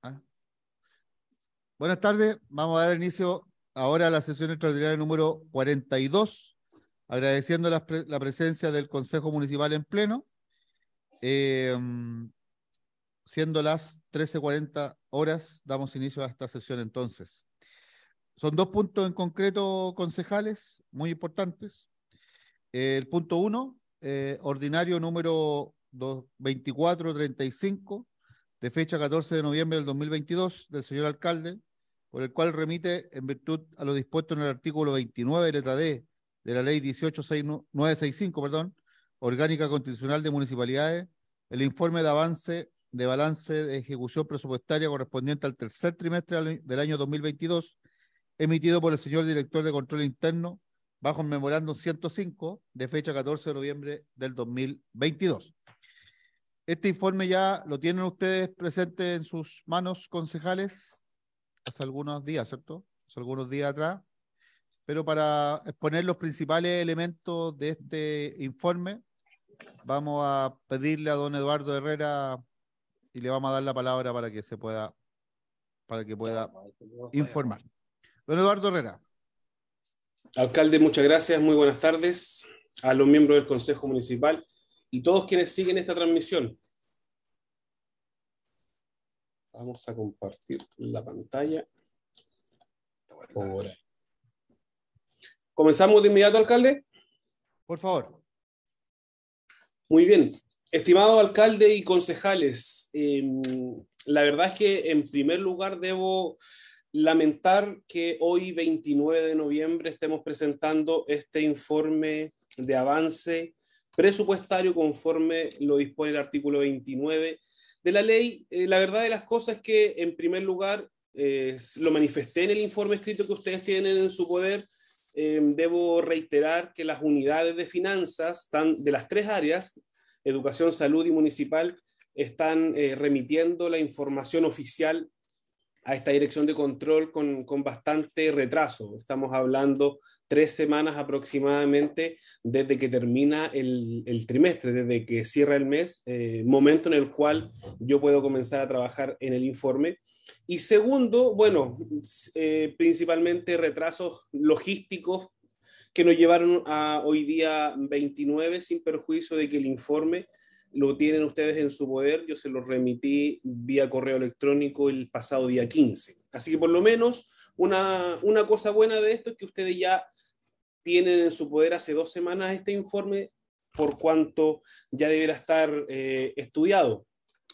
Ah. Buenas tardes, vamos a dar inicio ahora a la sesión extraordinaria número 42, agradeciendo la presencia del Consejo Municipal en pleno, eh, siendo las 13:40 horas, damos inicio a esta sesión entonces. Son dos puntos en concreto, concejales, muy importantes. El punto 1, ordinario número 2435, de fecha 14 de noviembre del 2022, del señor alcalde, por el cual remite, en virtud a lo dispuesto en el artículo 29, letra D, de la ley 18965, orgánica constitucional de municipalidades, el informe de balance de ejecución presupuestaria correspondiente al tercer trimestre del año 2022, emitido por el señor director de Control Interno, bajo el memorándum 105, de fecha 14 de noviembre del 2022. Este informe ya lo tienen ustedes presente en sus manos, concejales, hace algunos días, ¿cierto? Hace algunos días atrás. Pero para exponer los principales elementos de este informe, vamos a pedirle a don Eduardo Herrera y le vamos a dar la palabra para que pueda informar. Don Eduardo Herrera. Alcalde, muchas gracias, muy buenas tardes a los miembros del Consejo Municipal y todos quienes siguen esta transmisión. Vamos a compartir la pantalla. Ahora. ¿Comenzamos de inmediato, alcalde? Por favor. Muy bien. Estimado alcalde y concejales, la verdad es que en primer lugar debo lamentar que hoy, 29 de noviembre, estemos presentando este informe de avance presupuestario conforme lo dispone el artículo 29 de la ley. La verdad de las cosas es que, en primer lugar, lo manifesté en el informe escrito que ustedes tienen en su poder. Debo reiterar que las unidades de finanzas de las tres áreas, educación, salud y municipal, están remitiendo la información oficial a esta dirección de control con bastante retraso. Estamos hablando 3 semanas aproximadamente desde que termina el trimestre, desde que cierra el mes, momento en el cual yo puedo comenzar a trabajar en el informe. Y segundo, bueno, principalmente retrasos logísticos que nos llevaron a hoy día 29, sin perjuicio de que el informe lo tienen ustedes en su poder. Yo se lo remití vía correo electrónico el pasado día 15. Así que por lo menos una cosa buena de esto es que ustedes ya tienen en su poder hace 2 semanas este informe, por cuanto ya deberá estar estudiado.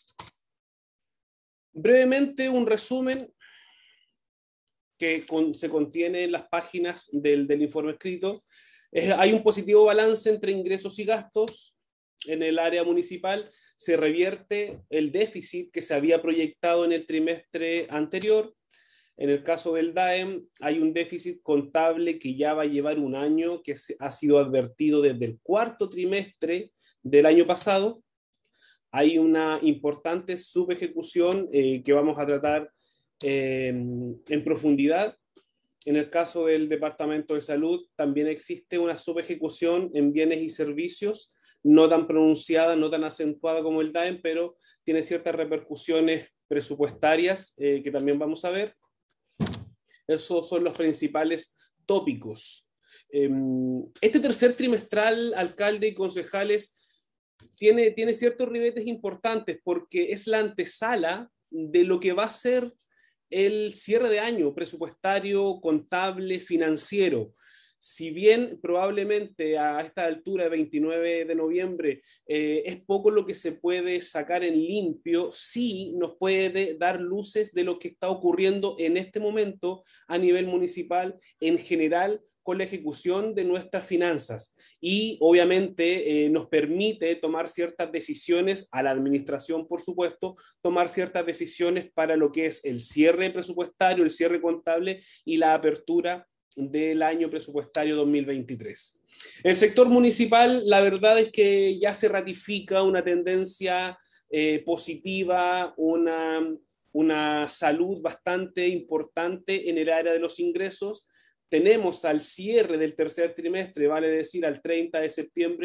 Brevemente, un resumen que se contiene en las páginas del informe escrito. Hay un positivo balance entre ingresos y gastos. En el área municipal se revierte el déficit que se había proyectado en el trimestre anterior. En el caso del DAEM hay un déficit contable que ya va a llevar un año, que ha sido advertido desde el cuarto trimestre del año pasado. Hay una importante subejecución que vamos a tratar en profundidad. En el caso del Departamento de Salud también existe una subejecución en bienes y servicios, no tan pronunciada, no tan acentuada como el DAEM, pero tiene ciertas repercusiones presupuestarias que también vamos a ver. Esos son los principales tópicos. Este tercer trimestral, alcalde y concejales, tiene ciertos ribetes importantes porque es la antesala de lo que va a ser el cierre de año presupuestario, contable, financiero. Si bien probablemente a esta altura, 29 de noviembre, es poco lo que se puede sacar en limpio, sí nos puede dar luces de lo que está ocurriendo en este momento a nivel municipal en general con la ejecución de nuestras finanzas y obviamente nos permite tomar ciertas decisiones a la administración, por supuesto, tomar ciertas decisiones para lo que es el cierre presupuestario, el cierre contable y la apertura del año presupuestario 2023. El sector municipal, la verdad es que ya se ratifica una tendencia positiva, una salud bastante importante en el área de los ingresos. Tenemos al cierre del tercer trimestre, vale decir al 30 de septiembre,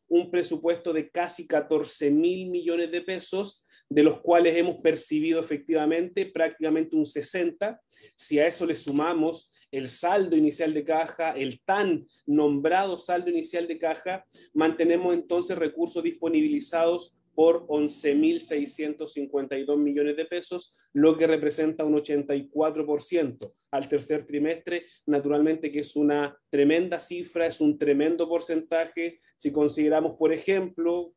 un presupuesto de casi 14.000 millones de pesos, de los cuales hemos percibido efectivamente prácticamente un 60. Si a eso le sumamos el saldo inicial de caja, el tan nombrado saldo inicial de caja, mantenemos entonces recursos disponibilizados por 11.652 millones de pesos, lo que representa un 84% al tercer trimestre. Naturalmente que es una tremenda cifra, es un tremendo porcentaje. Si consideramos, por ejemplo,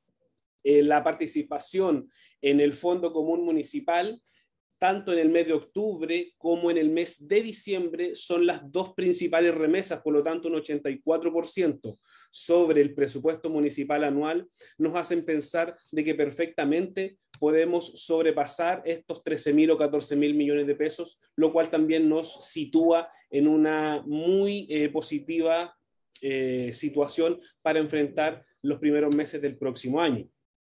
la participación en el Fondo Común Municipal, tanto en el mes de octubre como en el mes de diciembre, son las dos principales remesas, por lo tanto un 84% sobre el presupuesto municipal anual, nos hacen pensar de que perfectamente podemos sobrepasar estos 13.000 o 14.000 millones de pesos, lo cual también nos sitúa en una muy positiva situación para enfrentar los primeros meses del próximo año.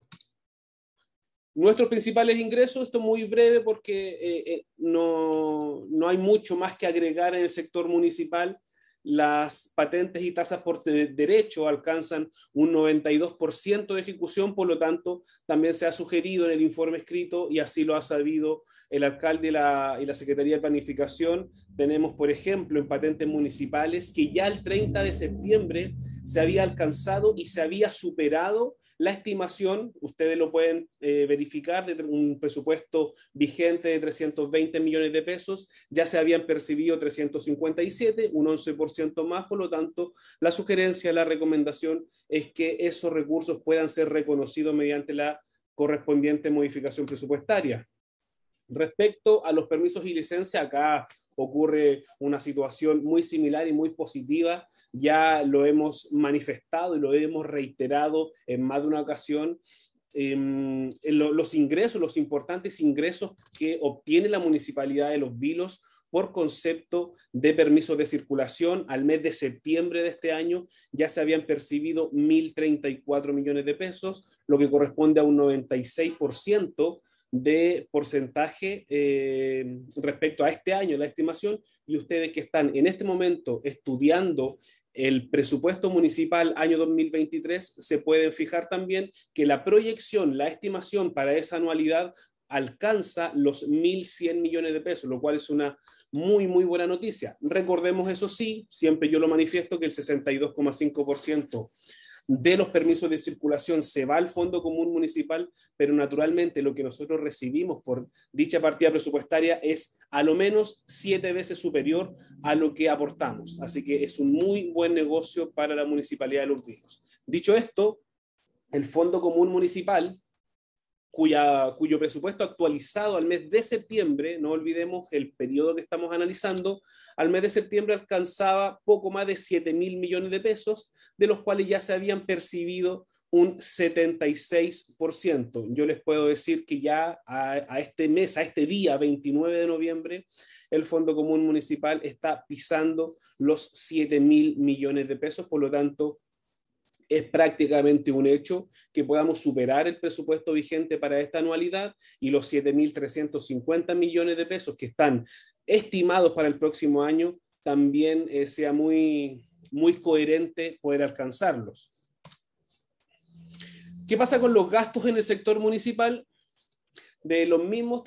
Nuestros principales ingresos, esto muy breve porque no hay mucho más que agregar en el sector municipal. Las patentes y tasas por derecho alcanzan un 92% de ejecución, por lo tanto, también se ha sugerido en el informe escrito, y así lo ha sabido el alcalde y la Secretaría de Planificación. Tenemos, por ejemplo, en patentes municipales que ya el 30 de septiembre se había alcanzado y se había superado la estimación, ustedes lo pueden verificar, de un presupuesto vigente de 320 millones de pesos, ya se habían percibido 357, un 11% más, por lo tanto, la sugerencia, la recomendación es que esos recursos puedan ser reconocidos mediante la correspondiente modificación presupuestaria. Respecto a los permisos y licencias, acá ocurre una situación muy similar y muy positiva. Ya lo hemos manifestado y lo hemos reiterado en más de una ocasión. Los ingresos, los importantes ingresos que obtiene la Municipalidad de Los Vilos por concepto de permisos de circulación, al mes de septiembre de este año ya se habían percibido 1.034 millones de pesos, lo que corresponde a un 96% de porcentaje respecto a este año, la estimación, y ustedes que están en este momento estudiando el presupuesto municipal año 2023, se pueden fijar también que la proyección, la estimación para esa anualidad alcanza los 1.100 millones de pesos, lo cual es una muy, muy buena noticia. Recordemos, eso sí, siempre yo lo manifiesto, que el 62,5% de los permisos de circulación se va al Fondo Común Municipal, pero naturalmente lo que nosotros recibimos por dicha partida presupuestaria es a lo menos 7 veces superior a lo que aportamos. Así que es un muy buen negocio para la Municipalidad de Los Vilos. Dicho esto, el Fondo Común Municipal, cuyo presupuesto actualizado al mes de septiembre, no olvidemos el periodo que estamos analizando, al mes de septiembre alcanzaba poco más de 7.000 millones de pesos, de los cuales ya se habían percibido un 76%. Yo les puedo decir que ya a este mes, a este día 29 de noviembre, el Fondo Común Municipal está pisando los 7.000 millones de pesos, por lo tanto, es prácticamente un hecho que podamos superar el presupuesto vigente para esta anualidad y los 7.350 millones de pesos que están estimados para el próximo año también sea muy, muy coherente poder alcanzarlos. ¿Qué pasa con los gastos en el sector municipal? De los mismos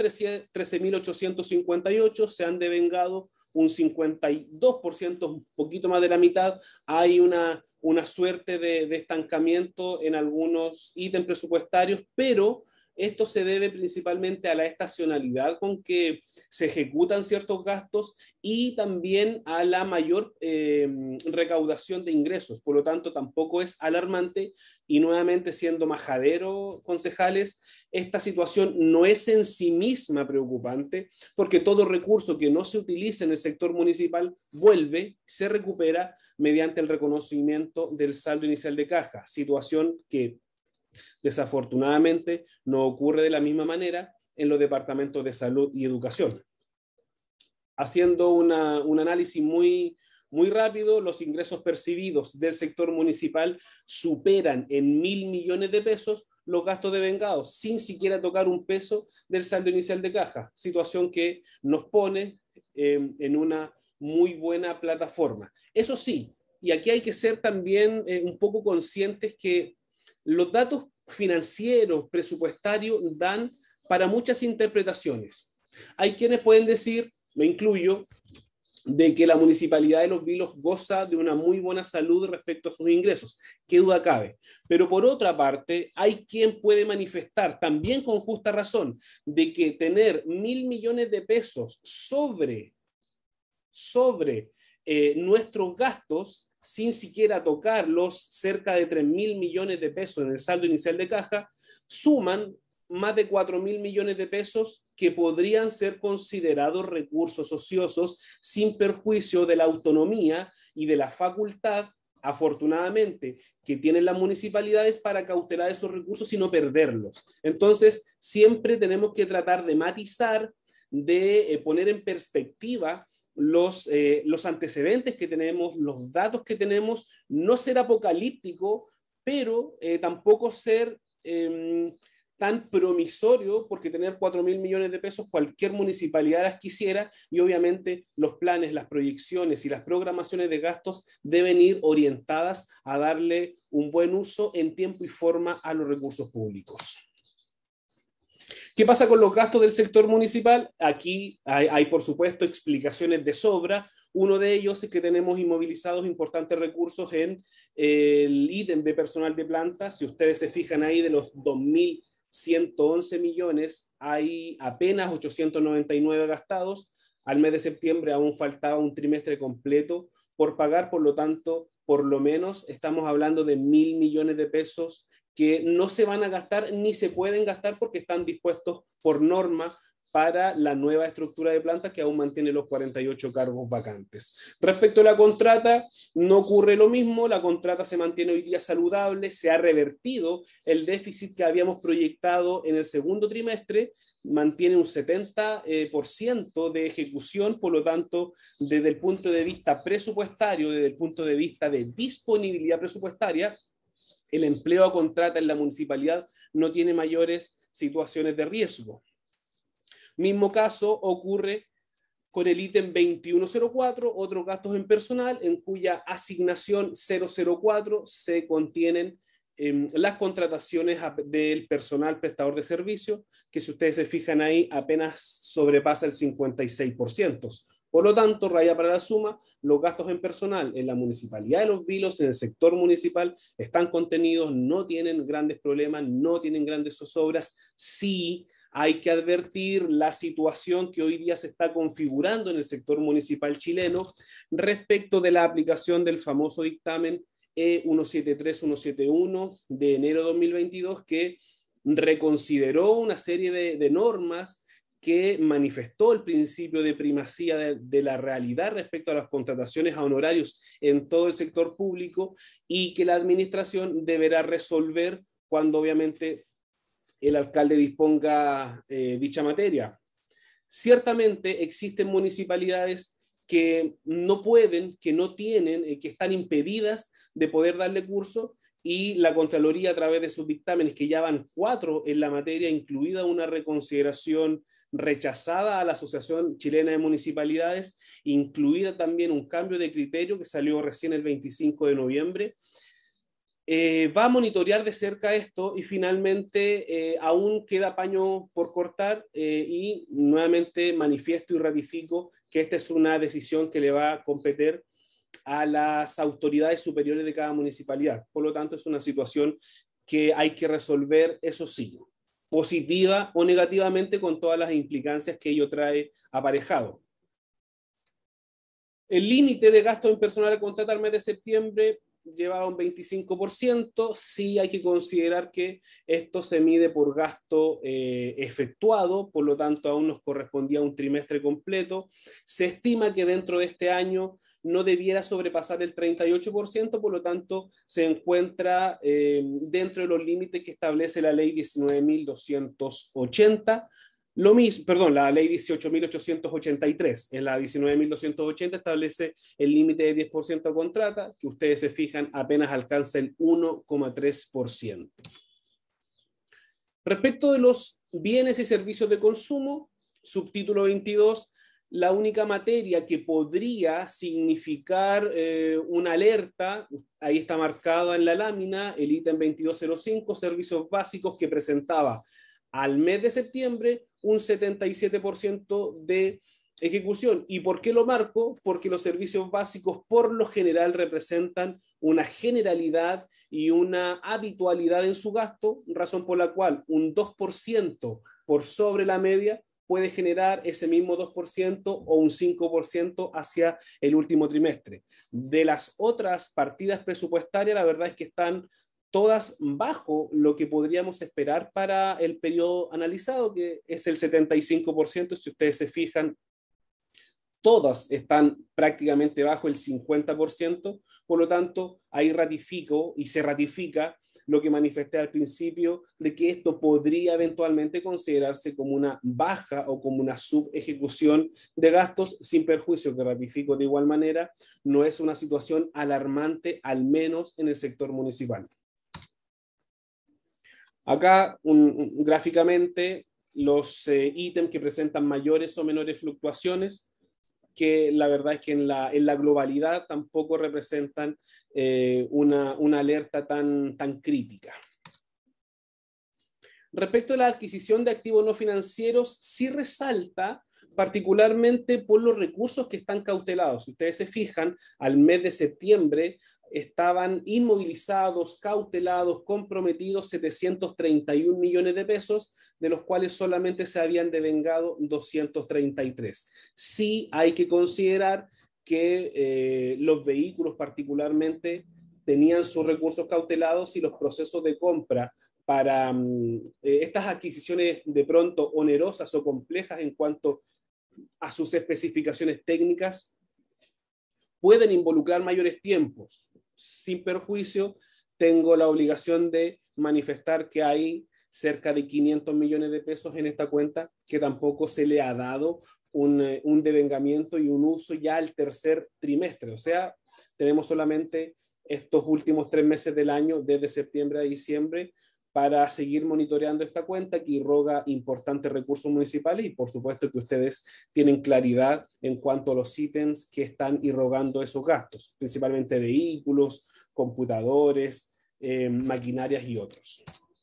13.858 se han devengado un 52%, un poquito más de la mitad. Hay una suerte de estancamiento en algunos ítems presupuestarios, pero esto se debe principalmente a la estacionalidad con que se ejecutan ciertos gastos y también a la mayor recaudación de ingresos. Por lo tanto, tampoco es alarmante, y nuevamente, siendo majadero, concejales, esta situación no es en sí misma preocupante, porque todo recurso que no se utilice en el sector municipal vuelve, se recupera mediante el reconocimiento del saldo inicial de caja, situación que desafortunadamente no ocurre de la misma manera en los departamentos de salud y educación. Haciendo un análisis muy rápido, los ingresos percibidos del sector municipal superan en 1.000 millones de pesos los gastos devengados, sin siquiera tocar un peso del saldo inicial de caja, situación que nos pone en una muy buena plataforma. Eso sí, y aquí hay que ser también un poco conscientes que los datos financieros, presupuestarios, dan para muchas interpretaciones. Hay quienes pueden decir, me incluyo, de que la Municipalidad de Los Vilos goza de una muy buena salud respecto a sus ingresos, qué duda cabe. Pero por otra parte, hay quien puede manifestar, también con justa razón, de que tener 1.000 millones de pesos sobre nuestros gastos, sin siquiera tocar los cerca de 3.000 millones de pesos en el saldo inicial de caja, suman más de 4.000 millones de pesos que podrían ser considerados recursos ociosos sin perjuicio de la autonomía y de la facultad, afortunadamente, que tienen las municipalidades para cautelar esos recursos y no perderlos. Entonces, siempre tenemos que tratar de matizar, de poner en perspectiva los antecedentes que tenemos, los datos que tenemos, no ser apocalíptico, pero tampoco ser tan promisorio, porque tener 4.000 millones de pesos cualquier municipalidad las quisiera, y obviamente los planes, las proyecciones y las programaciones de gastos deben ir orientadas a darle un buen uso en tiempo y forma a los recursos públicos. ¿Qué pasa con los gastos del sector municipal? Aquí hay por supuesto explicaciones de sobra. Uno de ellos es que tenemos inmovilizados importantes recursos en el ítem de personal de planta. Si ustedes se fijan ahí, de los 2.111 millones, hay apenas 899 gastados. Al mes de septiembre aún faltaba un trimestre completo por pagar, por lo tanto, por lo menos estamos hablando de 1.000 millones de pesos que no se van a gastar ni se pueden gastar porque están dispuestos por norma para la nueva estructura de planta que aún mantiene los 48 cargos vacantes. Respecto a la contrata, no ocurre lo mismo. La contrata se mantiene hoy día saludable, se ha revertido el déficit que habíamos proyectado en el segundo trimestre, mantiene un 70% de ejecución, por lo tanto, desde el punto de vista presupuestario, desde el punto de vista de disponibilidad presupuestaria, el empleo a contrata en la municipalidad no tiene mayores situaciones de riesgo. Mismo caso ocurre con el ítem 2104, otros gastos en personal, en cuya asignación 004 se contienen las contrataciones del personal prestador de servicio, que si ustedes se fijan ahí apenas sobrepasa el 56%. Por lo tanto, raya para la suma, los gastos en personal en la Municipalidad de Los Vilos, en el sector municipal, están contenidos, no tienen grandes problemas, no tienen grandes zozobras. Sí hay que advertir la situación que hoy día se está configurando en el sector municipal chileno respecto de la aplicación del famoso dictamen E173-171 de enero de 2022, que reconsideró una serie de normas que manifestó el principio de primacía de la realidad respecto a las contrataciones a honorarios en todo el sector público, y que la administración deberá resolver cuando obviamente el alcalde disponga dicha materia. Ciertamente existen municipalidades que no pueden, que no tienen, que están impedidas de poder darle curso, y la Contraloría, a través de sus dictámenes, que ya van 4 en la materia, incluida una reconsideración rechazada a la Asociación Chilena de Municipalidades, incluida también un cambio de criterio que salió recién el 25 de noviembre, va a monitorear de cerca esto, y finalmente aún queda paño por cortar, y nuevamente manifiesto y ratifico que esta es una decisión que le va a competir a las autoridades superiores de cada municipalidad. Por lo tanto, es una situación que hay que resolver, eso sí, positiva o negativamente, con todas las implicancias que ello trae aparejado. El límite de gasto en personal a contratar al mes de septiembre llevaba un 25%. Sí hay que considerar que esto se mide por gasto efectuado, por lo tanto aún nos correspondía un trimestre completo. Se estima que dentro de este año no debiera sobrepasar el 38%, por lo tanto se encuentra dentro de los límites que establece la ley 19.280. Lo mismo, perdón, la ley 18.883, en la 19.280 establece el límite de 10% a contrata, que ustedes se fijan apenas alcanza el 1,3%. Respecto de los bienes y servicios de consumo, subtítulo 22, la única materia que podría significar una alerta, ahí está marcado en la lámina, el ítem 2205, servicios básicos, que presentaba al mes de septiembre un 77% de ejecución. ¿Y por qué lo marco? Porque los servicios básicos por lo general representan una generalidad y una habitualidad en su gasto, razón por la cual un 2% por sobre la media puede generar ese mismo 2% o un 5% hacia el último trimestre. De las otras partidas presupuestarias, la verdad es que están todas bajo lo que podríamos esperar para el periodo analizado, que es el 75%. Si ustedes se fijan, todas están prácticamente bajo el 50%, por lo tanto, ahí ratifico y se ratifica lo que manifesté al principio, de que esto podría eventualmente considerarse como una baja o como una subejecución de gastos, sin perjuicio, que ratifico de igual manera, no es una situación alarmante, al menos en el sector municipal. Acá, gráficamente, los ítems que presentan mayores o menores fluctuaciones, que la verdad es que en la globalidad tampoco representan una alerta tan crítica. Respecto a la adquisición de activos no financieros, sí resalta particularmente por los recursos que están cautelados. Si ustedes se fijan, al mes de septiembre estaban inmovilizados, cautelados, comprometidos 731 millones de pesos, de los cuales solamente se habían devengado 233. Sí hay que considerar que los vehículos particularmente tenían sus recursos cautelados y los procesos de compra para estas adquisiciones de pronto onerosas o complejas en cuanto a sus especificaciones técnicas pueden involucrar mayores tiempos. Sin perjuicio, tengo la obligación de manifestar que hay cerca de 500 millones de pesos en esta cuenta, que tampoco se le ha dado un devengamiento y un uso ya al tercer trimestre. O sea, tenemos solamente estos últimos 3 meses del año, desde septiembre a diciembre, para seguir monitoreando esta cuenta que irroga importantes recursos municipales y por supuesto que ustedes tienen claridad en cuanto a los ítems que están irrogando esos gastos, principalmente vehículos, computadores, maquinarias y otros.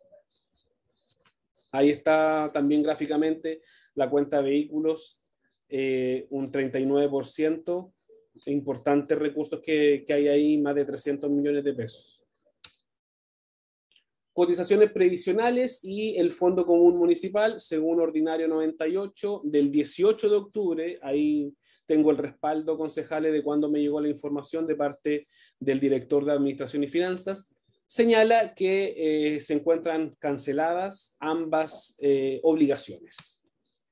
Ahí está también gráficamente la cuenta de vehículos, un 39%, importantes recursos que hay ahí, más de 300 millones de pesos. Cotizaciones previsionales y el Fondo Común Municipal, según Ordinario 98, del 18 de octubre, ahí tengo el respaldo, concejales, de cuando me llegó la información de parte del director de Administración y Finanzas, señala que se encuentran canceladas ambas obligaciones.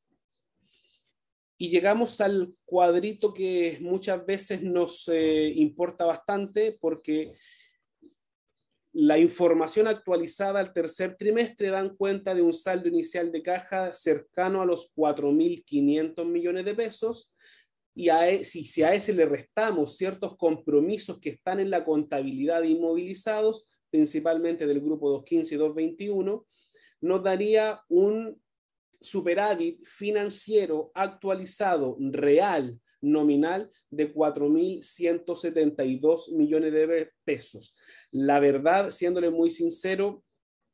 Y llegamos al cuadrito que muchas veces nos importa bastante, porque la información actualizada al tercer trimestre dan cuenta de un saldo inicial de caja cercano a los 4.500 millones de pesos, y si a ese le restamos ciertos compromisos que están en la contabilidad de inmovilizados, principalmente del grupo 215 y 221, nos daría un superávit financiero actualizado real nominal de 4.172 millones de pesos. La verdad, siéndole muy sincero,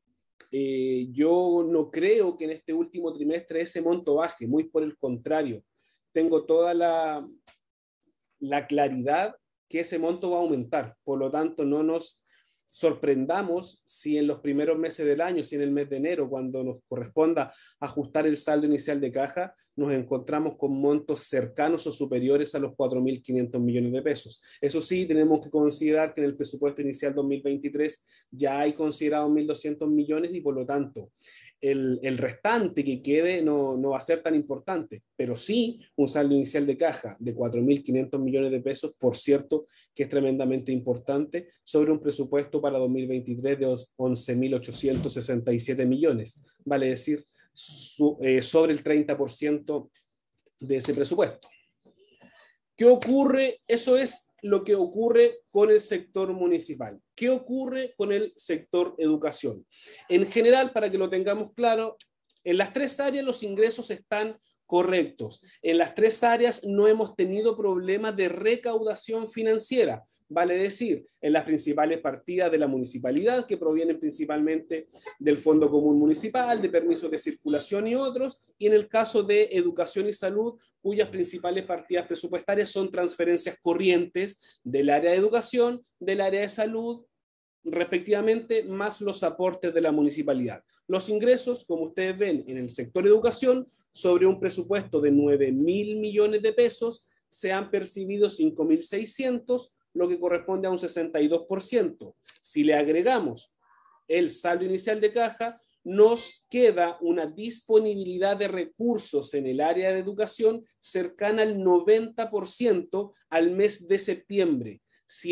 yo no creo que en este último trimestre ese monto baje, muy por el contrario. Tengo toda la claridad que ese monto va a aumentar, por lo tanto no nos sorprendamos si en los primeros meses del año, si en el mes de enero, cuando nos corresponda ajustar el saldo inicial de caja, nos encontramos con montos cercanos o superiores a los 4.500 millones de pesos. Eso sí, tenemos que considerar que en el presupuesto inicial 2023 ya hay considerado 1.200 millones y por lo tanto el restante que quede no va a ser tan importante, pero sí un saldo inicial de caja de 4.500 millones de pesos, por cierto, que es tremendamente importante, sobre un presupuesto para 2023 de 11.867 millones, vale decir, sobre el 30% de ese presupuesto. ¿Qué ocurre? Eso es lo que ocurre con el sector municipal. ¿Qué ocurre con el sector educación? En general, para que lo tengamos claro, en las tres áreas los ingresos están correctos. En las tres áreas no hemos tenido problemas de recaudación financiera. Vale decir, en las principales partidas de la municipalidad, que provienen principalmente del Fondo Común Municipal, de permisos de circulación y otros, y en el caso de educación y salud, cuyas principales partidas presupuestarias son transferencias corrientes del área de educación, del área de salud, respectivamente, más los aportes de la municipalidad. Los ingresos, como ustedes ven en el sector educación, sobre un presupuesto de 9.000 millones de pesos, se han percibido 5.600, lo que corresponde a un 62%. Si le agregamos el saldo inicial de caja, nos queda una disponibilidad de recursos en el área de educación cercana al 90% al mes de septiembre,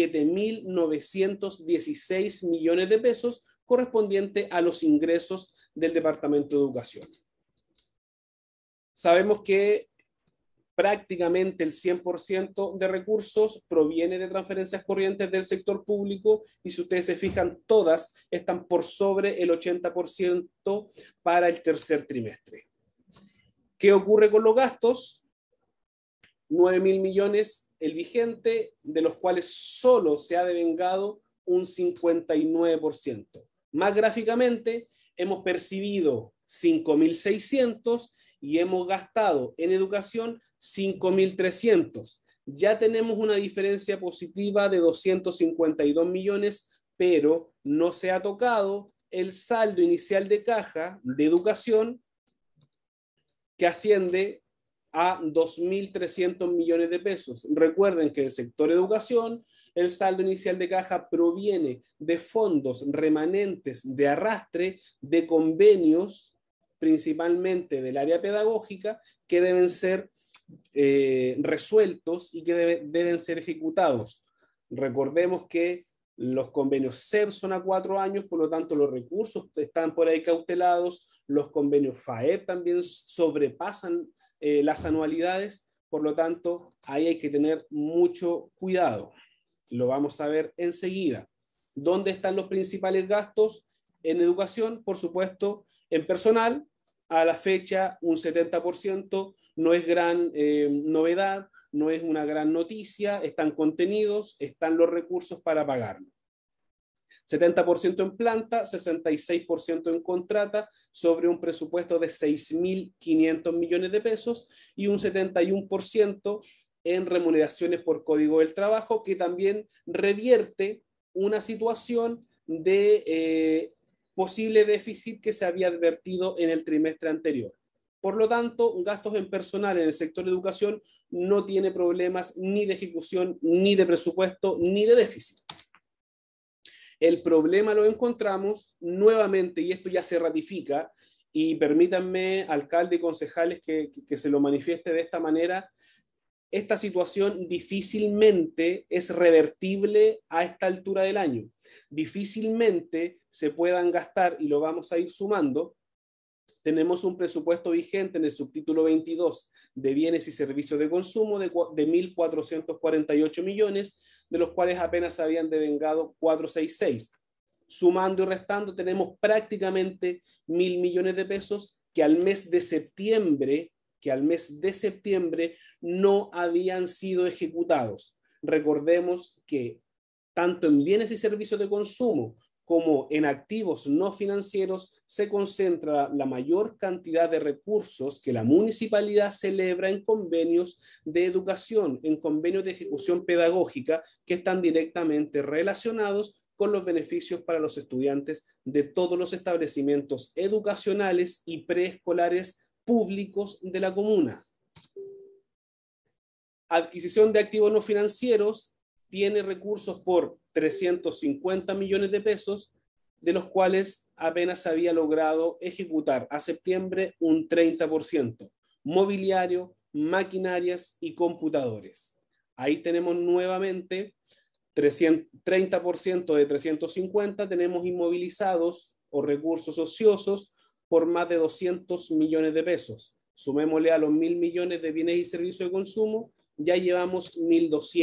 7.916 millones de pesos correspondiente a los ingresos del Departamento de Educación. Sabemos que prácticamente el 100% de recursos proviene de transferencias corrientes del sector público y si ustedes se fijan, todas están por sobre el 80% para el tercer trimestre. ¿Qué ocurre con los gastos? 9.000 millones el vigente, de los cuales solo se ha devengado un 59%. Más gráficamente, hemos percibido 5.600 y hemos gastado en educación 5.300. Ya tenemos una diferencia positiva de 252 millones, pero no se ha tocado el saldo inicial de caja de educación, que asciende a 2.300 millones de pesos. Recuerden que el sector educación, el saldo inicial de caja proviene de fondos remanentes de arrastre de convenios, principalmente del área pedagógica, que deben ser resueltos y que deben ser ejecutados. Recordemos que los convenios SEB son a 4 años, por lo tanto los recursos están por ahí cautelados, los convenios FAEP también sobrepasan las anualidades, por lo tanto ahí hay que tener mucho cuidado. Lo vamos a ver enseguida. ¿Dónde están los principales gastos? En educación, por supuesto, en personal. A la fecha un 70%, no es gran novedad, no es una gran noticia, están contenidos, están los recursos para pagarlo. 70% en planta, 66% en contrata, sobre un presupuesto de 6.500 millones de pesos y un 71% en remuneraciones por Código del Trabajo, que también revierte una situación de posible déficit que se había advertido en el trimestre anterior. Por lo tanto, gastos en personal en el sector de educación no tiene problemas ni de ejecución, ni de presupuesto, ni de déficit. El problema lo encontramos nuevamente, y esto ya se ratifica, y permítanme, alcalde y concejales, que se lo manifieste de esta manera. Esta situación difícilmente es revertible a esta altura del año. Difícilmente se puedan gastar, y lo vamos a ir sumando. Tenemos un presupuesto vigente en el subtítulo 22 de bienes y servicios de consumo de 1.448 millones, de los cuales apenas habían devengado 466. Sumando y restando tenemos prácticamente 1.000 millones de pesos que al mes de septiembre no habían sido ejecutados. Recordemos que tanto en bienes y servicios de consumo como en activos no financieros se concentra la mayor cantidad de recursos que la municipalidad celebra en convenios de educación, en convenios de ejecución pedagógica que están directamente relacionados con los beneficios para los estudiantes de todos los establecimientos educacionales y preescolares públicos de la comuna. Adquisición de activos no financieros tiene recursos por 350 millones de pesos, de los cuales apenas había logrado ejecutar a septiembre un 30%. Mobiliario, maquinarias y computadores. Ahí tenemos nuevamente 30% de 350, tenemos inmovilizados o recursos ociosos por más de 200 millones de pesos. Sumémosle a los 1.000 millones de bienes y servicios de consumo, ya llevamos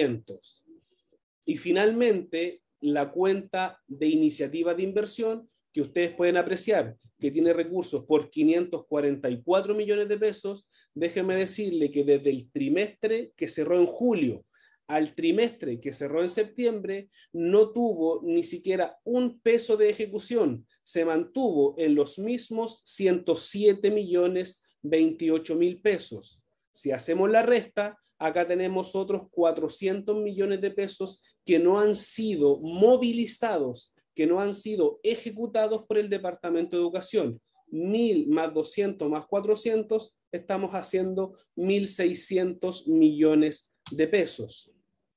1.200. Y finalmente, la cuenta de iniciativa de inversión que ustedes pueden apreciar que tiene recursos por 544 millones de pesos, déjenme decirle que desde el trimestre que cerró en julio al trimestre que cerró en septiembre, no tuvo ni siquiera un peso de ejecución, se mantuvo en los mismos 107 millones 28 mil pesos. Si hacemos la resta, acá tenemos otros 400 millones de pesos que no han sido movilizados, que no han sido ejecutados por el Departamento de Educación. 1.000 más 200 más 400, estamos haciendo 1.600 millones de pesos.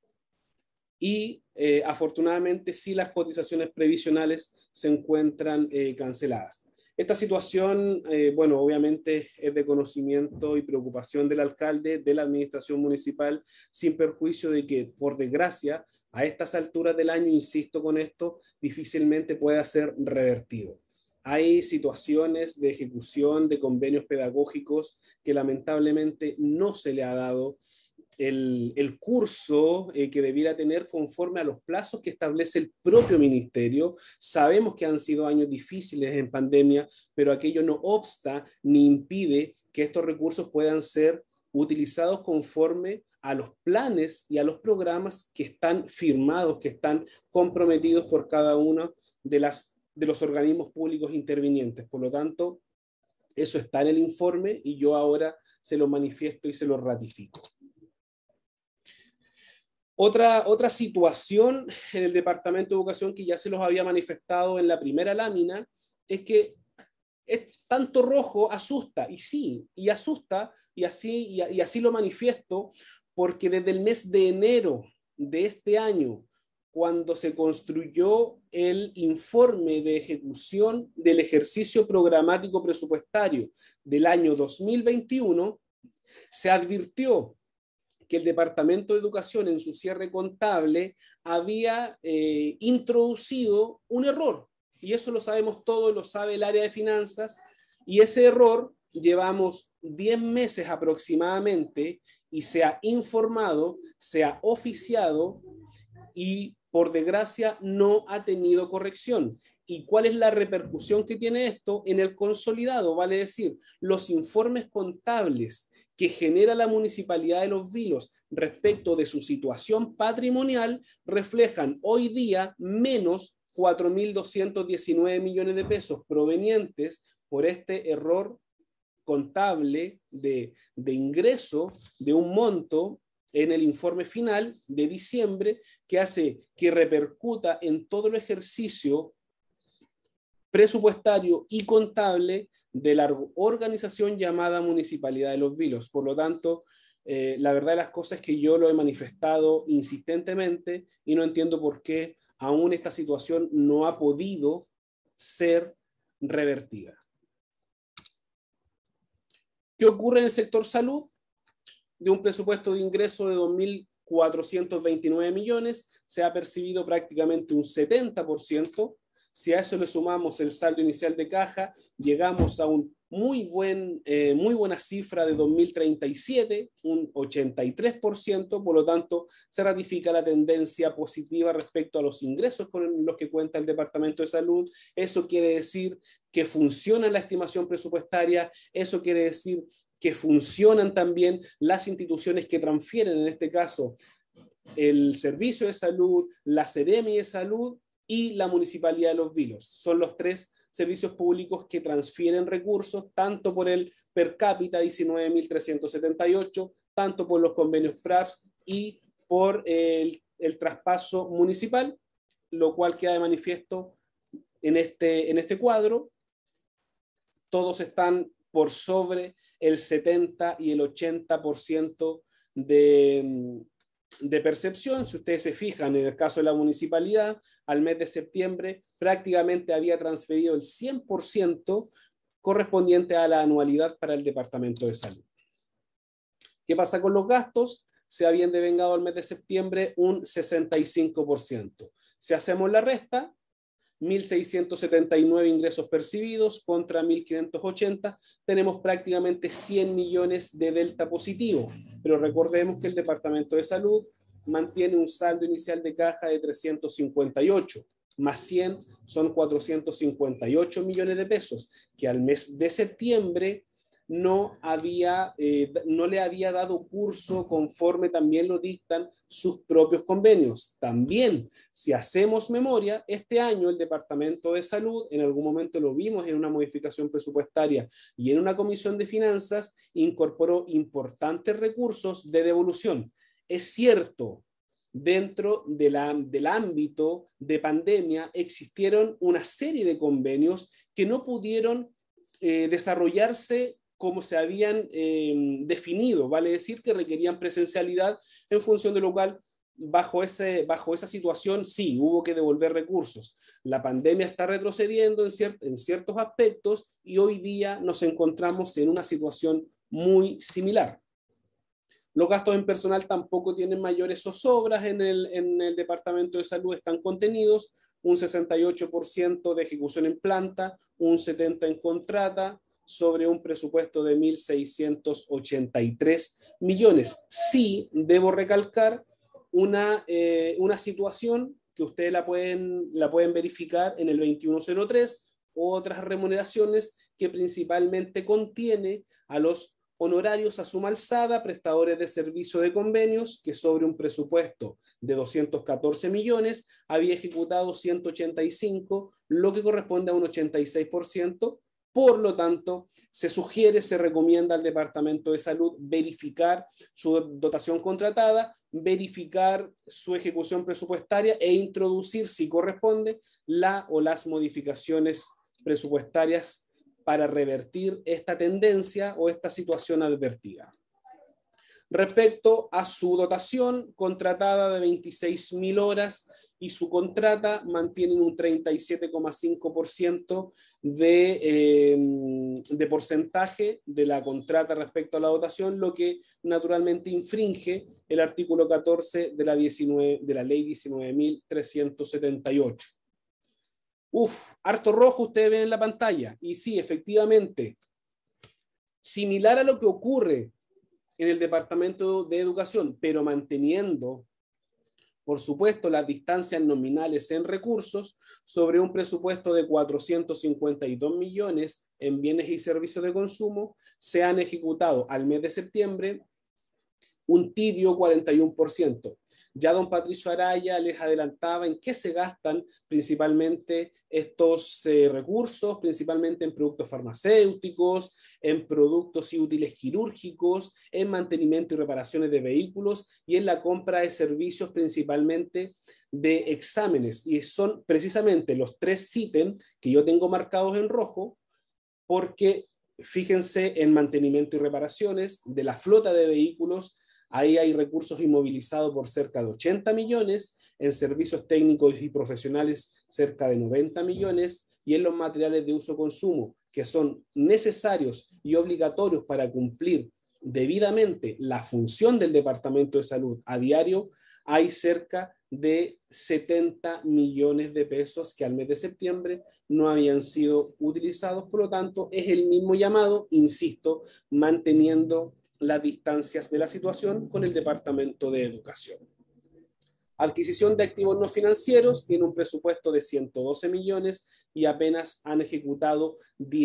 Y afortunadamente sí, las cotizaciones previsionales se encuentran canceladas. Esta situación, bueno, obviamente es de conocimiento y preocupación del alcalde, de la administración municipal, sin perjuicio de que, por desgracia, a estas alturas del año, insisto con esto, difícilmente pueda ser revertido. Hay situaciones de ejecución de convenios pedagógicos que lamentablemente no se le ha dado el curso que debiera tener conforme a los plazos que establece el propio ministerio. Sabemos que han sido años difíciles en pandemia, pero aquello no obsta ni impide que estos recursos puedan ser utilizados conforme a los planes y a los programas que están firmados, que están comprometidos por cada uno de los organismos públicos intervinientes. Por lo tanto, eso está en el informe y yo ahora se lo manifiesto y se lo ratifico. Otra situación en el Departamento de Educación que ya se los había manifestado en la primera lámina es que tanto rojo asusta, y sí, y asusta, y así lo manifiesto, porque desde el mes de enero de este año, cuando se construyó el informe de ejecución del ejercicio programático presupuestario del año 2021, se advirtió que el Departamento de Educación en su cierre contable había introducido un error, y eso lo sabemos todos, lo sabe el área de finanzas, y ese error llevamos 10 meses aproximadamente y se ha informado, se ha oficiado y por desgracia no ha tenido corrección. ¿Y cuál es la repercusión que tiene esto en el consolidado? Vale decir, los informes contables que genera la Municipalidad de Los Vilos respecto de su situación patrimonial reflejan hoy día menos 4.219 millones de pesos provenientes por este error contable de ingreso de un monto en el informe final de diciembre que hace que repercuta en todo el ejercicio presupuestario y contable de la organización llamada Municipalidad de Los Vilos. Por lo tanto, la verdad de las cosas es que yo lo he manifestado insistentemente y no entiendo por qué aún esta situación no ha podido ser revertida. ¿Qué ocurre en el sector salud? De un presupuesto de ingreso de 2.429 millones, se ha percibido prácticamente un 70%. Si a eso le sumamos el saldo inicial de caja, llegamos a un muy buena cifra de 2037, un 83%, por lo tanto se ratifica la tendencia positiva respecto a los ingresos con los que cuenta el Departamento de Salud. Eso quiere decir que funciona la estimación presupuestaria, eso quiere decir que funcionan también las instituciones que transfieren, en este caso, el Servicio de Salud, la Seremi de Salud y la Municipalidad de Los Vilos. Son los tres servicios públicos que transfieren recursos, tanto por el per cápita 19.378, tanto por los convenios PRAPS y por el traspaso municipal, lo cual queda de manifiesto en este cuadro. Todos están por sobre el 70 y el 80% de percepción. Si ustedes se fijan, en el caso de la municipalidad, al mes de septiembre prácticamente había transferido el 100% correspondiente a la anualidad para el Departamento de Salud. ¿Qué pasa con los gastos? Se habían devengado al mes de septiembre un 65%. Si hacemos la resta, 1.679 ingresos percibidos contra 1.580, tenemos prácticamente 100 millones de delta positivo, pero recordemos que el Departamento de Salud mantiene un saldo inicial de caja de 358. más 100 son 458 millones de pesos, que al mes de septiembre no le había dado curso conforme también lo dictan sus propios convenios. También, si hacemos memoria, este año el Departamento de Salud, en algún momento lo vimos en una modificación presupuestaria y en una comisión de finanzas, incorporó importantes recursos de devolución. Es cierto, dentro del ámbito de pandemia existieron una serie de convenios que no pudieron desarrollarse como se habían definido, vale decir que requerían presencialidad, en función de lo cual, bajo esa situación, sí, hubo que devolver recursos. La pandemia está retrocediendo en ciertos aspectos y hoy día nos encontramos en una situación muy similar. Los gastos en personal tampoco tienen mayores zozobras en el Departamento de Salud, están contenidos, un 68% de ejecución en planta, un 70% en contrata, sobre un presupuesto de 1.683 millones. Sí, debo recalcar una situación que ustedes la pueden verificar en el 2103, otras remuneraciones que principalmente contiene a los honorarios a suma alzada, prestadores de servicio de convenios, que sobre un presupuesto de 214 millones había ejecutado 185, lo que corresponde a un 86%. Por lo tanto, se recomienda al Departamento de Salud verificar su dotación contratada, verificar su ejecución presupuestaria e introducir, si corresponde, las modificaciones presupuestarias para revertir esta tendencia o esta situación advertida. Respecto a su dotación contratada de 26.000 horas y su contrata, mantienen un 37,5% de porcentaje de la contrata respecto a la dotación, lo que naturalmente infringe el artículo 14 de la ley 19.378. Harto rojo ustedes ven en la pantalla. Y sí, efectivamente, similar a lo que ocurre en el Departamento de Educación, pero manteniendo, por supuesto, las distancias nominales en recursos, sobre un presupuesto de 452 millones en bienes y servicios de consumo, se han ejecutado al mes de septiembre un tibio 41%. Ya don Patricio Araya les adelantaba en qué se gastan principalmente estos recursos, principalmente en productos farmacéuticos, en productos y útiles quirúrgicos, en mantenimiento y reparaciones de vehículos y en la compra de servicios principalmente de exámenes. Y son precisamente los 3 ítems que yo tengo marcados en rojo, porque fíjense, en mantenimiento y reparaciones de la flota de vehículos, ahí hay recursos inmovilizados por cerca de 80 millones, en servicios técnicos y profesionales cerca de 90 millones, y en los materiales de uso-consumo, que son necesarios y obligatorios para cumplir debidamente la función del Departamento de Salud a diario, hay cerca de 70 millones de pesos que al mes de septiembre no habían sido utilizados. Por lo tanto, es el mismo llamado, insisto, manteniendo las distancias de la situación con el Departamento de Educación. Adquisición de activos no financieros, tiene un presupuesto de 112 millones y apenas han ejecutado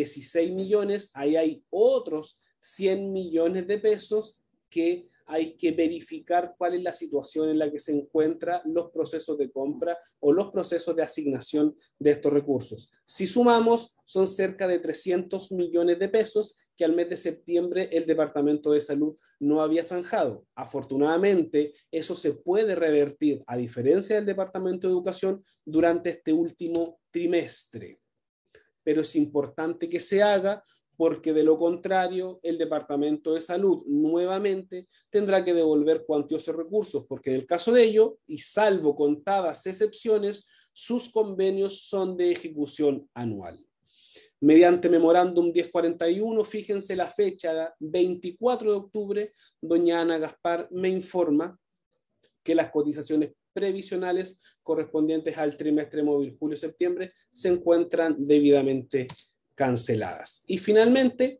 16 millones. Ahí hay otros 100 millones de pesos que hay que verificar cuál es la situación en la que se encuentran los procesos de compra o los procesos de asignación de estos recursos. Si sumamos, son cerca de 300 millones de pesos que al mes de septiembre el Departamento de Salud no había zanjado. Afortunadamente, eso se puede revertir, a diferencia del Departamento de Educación, durante este último trimestre. Pero es importante que se haga, porque de lo contrario el Departamento de Salud nuevamente tendrá que devolver cuantiosos recursos, porque en el caso de ello, y salvo contadas excepciones, sus convenios son de ejecución anual. Mediante memorándum 1041, fíjense la fecha, 24 de octubre, doña Ana Gaspar me informa que las cotizaciones previsionales correspondientes al trimestre móvil julio-septiembre se encuentran debidamente canceladas. Y finalmente,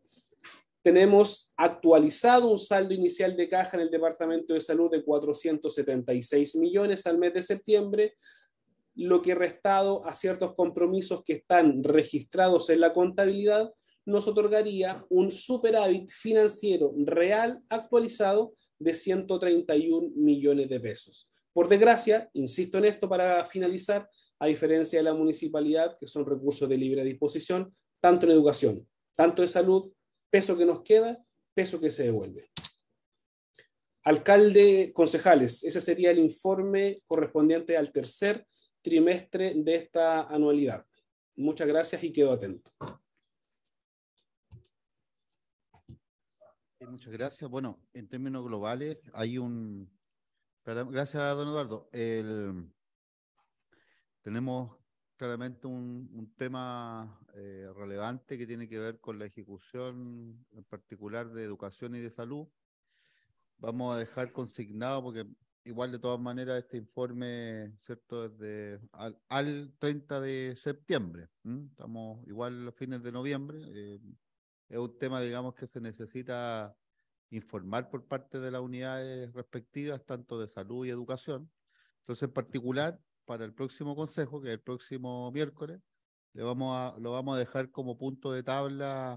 tenemos actualizado un saldo inicial de caja en el Departamento de Salud de 476 millones al mes de septiembre, lo que restado a ciertos compromisos que están registrados en la contabilidad, nos otorgaría un superávit financiero real actualizado de 131 millones de pesos. Por desgracia, insisto en esto para finalizar, a diferencia de la municipalidad, que son recursos de libre disposición, tanto en educación, tanto en salud, peso que nos queda, peso que se devuelve. Alcalde, concejales, ese sería el informe correspondiente al tercer trimestre de esta anualidad. Muchas gracias y quedo atento. Muchas gracias. Bueno, en términos globales, hay un... Gracias, don Eduardo. Tenemos claramente un tema relevante que tiene que ver con la ejecución, en particular de educación y de salud. Vamos a dejar consignado, porque igual de todas maneras este informe, ¿cierto?, desde al 30 de septiembre. Estamos igual a los fines de noviembre. Es un tema, digamos, que se necesita informar por parte de las unidades respectivas, tanto de salud y educación. Entonces, en particular, para el próximo consejo, que es el próximo miércoles, lo vamos a dejar como punto de tabla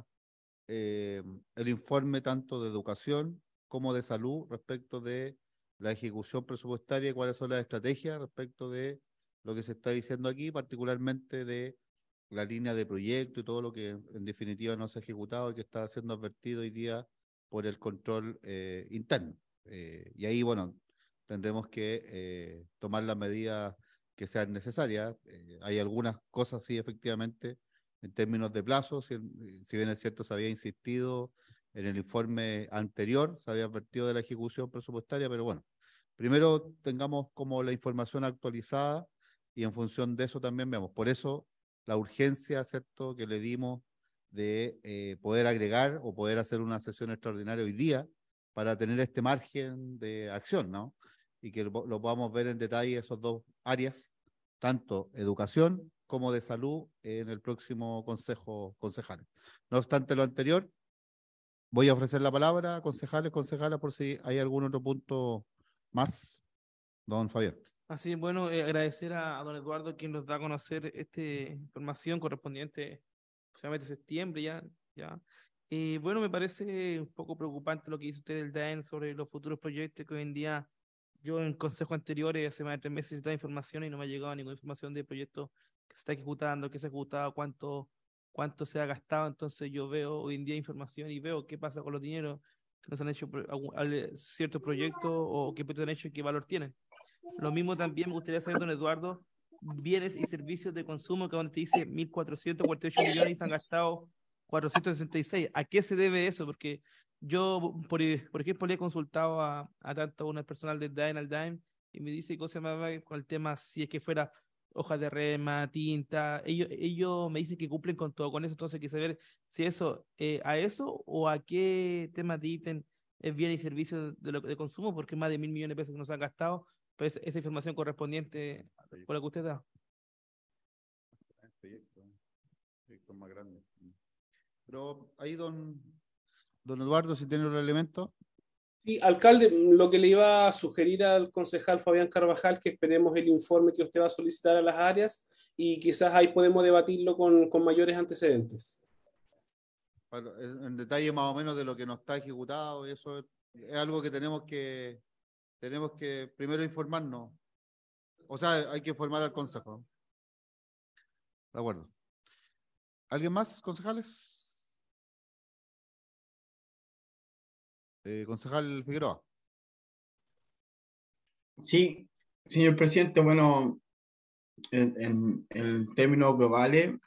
el informe tanto de educación como de salud respecto de la ejecución presupuestaria y cuáles son las estrategias respecto de lo que se está diciendo aquí, particularmente de la línea de proyecto y todo lo que en definitiva no se ha ejecutado y que está siendo advertido hoy día por el control interno. Y ahí, bueno, tendremos que tomar las medidas que sean necesarias. Hay algunas cosas, sí, efectivamente, en términos de plazos, si bien es cierto, se había insistido en el informe anterior, se había advertido de la ejecución presupuestaria, pero bueno, primero tengamos como la información actualizada y en función de eso también vemos. Por eso la urgencia, ¿cierto?, que le dimos de poder agregar o poder hacer una sesión extraordinaria hoy día para tener este margen de acción, ¿no? Y que lo podamos ver en detalle esos dos áreas, tanto educación como de salud, en el próximo consejo concejal. No obstante lo anterior, voy a ofrecer la palabra a concejales, concejalas, por si hay algún otro punto más. Don Fabián. Así es, bueno, agradecer a don Eduardo quien nos da a conocer esta información correspondiente, especialmente septiembre ya. Bueno, me parece un poco preocupante lo que dice usted del DAEN sobre los futuros proyectos que hoy en día yo en consejos anteriores, hace más de 3 meses, necesitaba información y no me ha llegado ninguna información de proyecto que se está ejecutando, que se ha ejecutado, cuánto se ha gastado. Entonces yo veo hoy en día información y veo qué pasa con los dineros que nos han hecho ciertos proyectos o qué proyectos han hecho y qué valor tienen. Lo mismo también me gustaría saber, don Eduardo, bienes y servicios de consumo, que donde te dice 1.448 millones y se han gastado 466. ¿A qué se debe eso? Porque yo, por ejemplo, le he consultado a tanto una personal del DAEM al DAEM y me dice cosas más con el tema, si es que fuera hojas de rema, tinta, ellos me dicen que cumplen con todo con eso, entonces hay que saber si eso, a eso o a qué temas de ítem es bienes y servicios de consumo, porque más de 1.000 millones de pesos que nos han gastado, pues esa información correspondiente con la que usted da. Proyecto más grande. Pero ahí, don Eduardo, si tiene los elementos. Sí, alcalde, lo que le iba a sugerir al concejal Fabián Carvajal, que esperemos el informe que usted va a solicitar a las áreas y quizás ahí podemos debatirlo con mayores antecedentes. En detalle más o menos de lo que no está ejecutado, eso es algo que tenemos que primero informarnos. O sea, hay que informar al consejo. De acuerdo. ¿Alguien más, concejales? Concejal Figueroa. Sí, señor presidente, bueno, en términos globales,